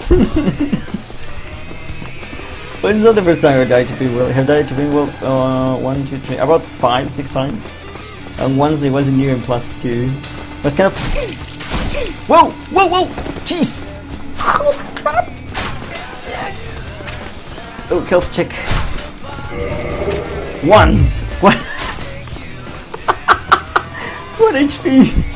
But it's not the first time I died to Pinwheel. I have died to Pinwheel 1, 2, 3, about 5, 6 times. And once it was in near and +2. It was kind of... Whoa! Whoa! Whoa! Jeez! Oh crap! Oh, health check. 1! 1 HP!